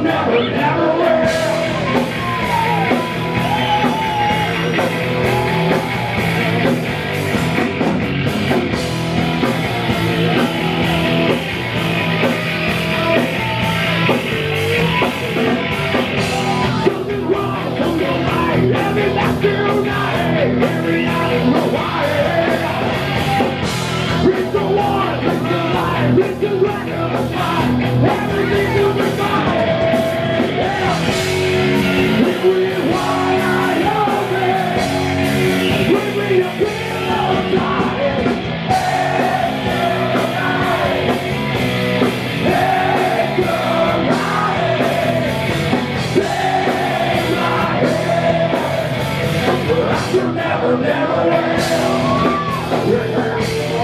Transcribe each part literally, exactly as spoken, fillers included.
never, never will. Something wrong, something right, every last night, every night in Hawaii. It's the war, it's the life, it's the record of life, everything to be fine. Yeah. If we want I love it, bring me a pillow tonight. Hey, tonight. Hey, tonight. Take my hand. I should never, never let. Yeah.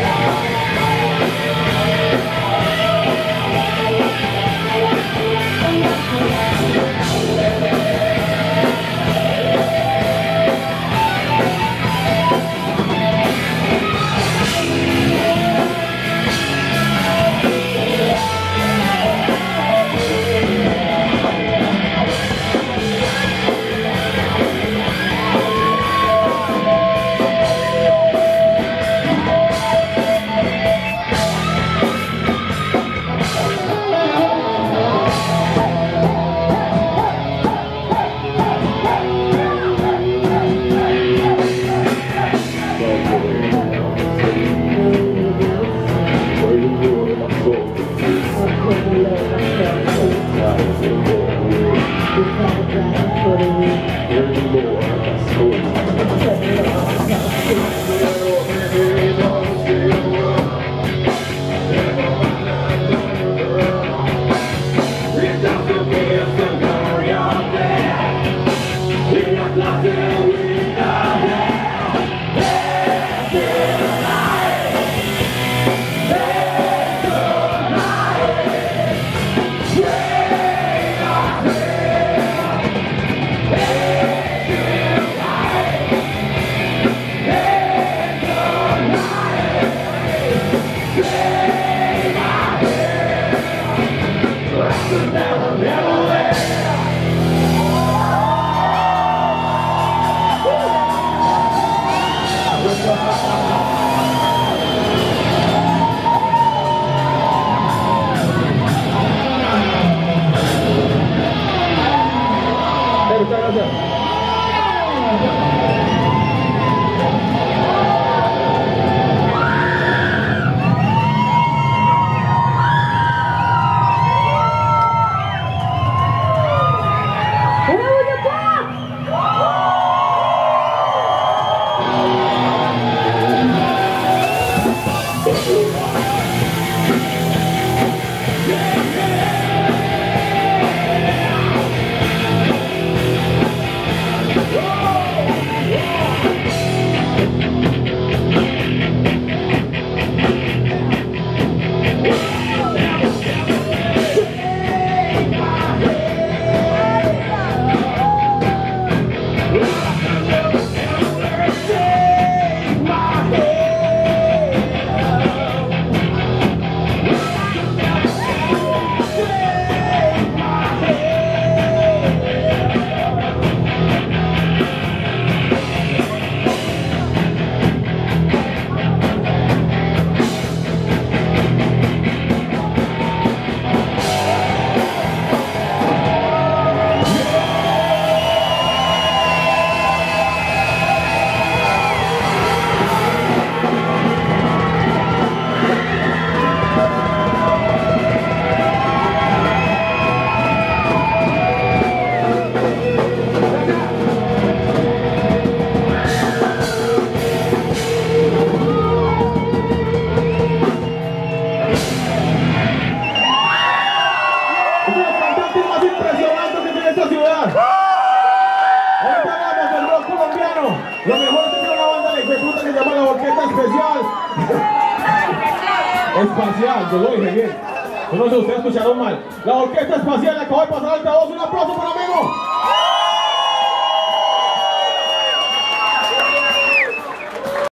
Lo mejor es una banda de ejecuta que se llama la Orquesta Especial. Espacial, yo lo dije bien. Yo no sé, ustedes escucharon mal. La Orquesta Espacial, le acabo de pasar al altavoz. Un aplauso para amigo.